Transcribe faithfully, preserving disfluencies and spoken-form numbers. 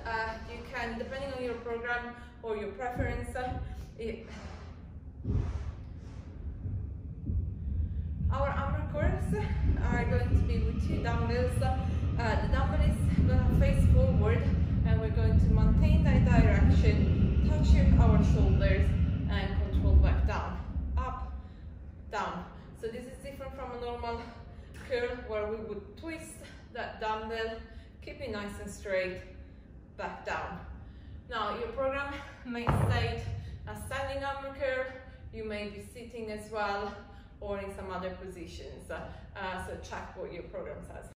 uh, you can, depending on your program or your preference, uh, it, our armor curls are going to be with two dumbbells. Uh, the dumbbell is going to face forward, and we're going to maintain that direction, touch our shoulders, and control back down, up, down. So this is different from a normal curl where we would twist that dumbbell, keep it nice and straight, back down. Now your program may state a standing armor curl, you may be sitting as well, or in some other positions. Uh, so check what your program says.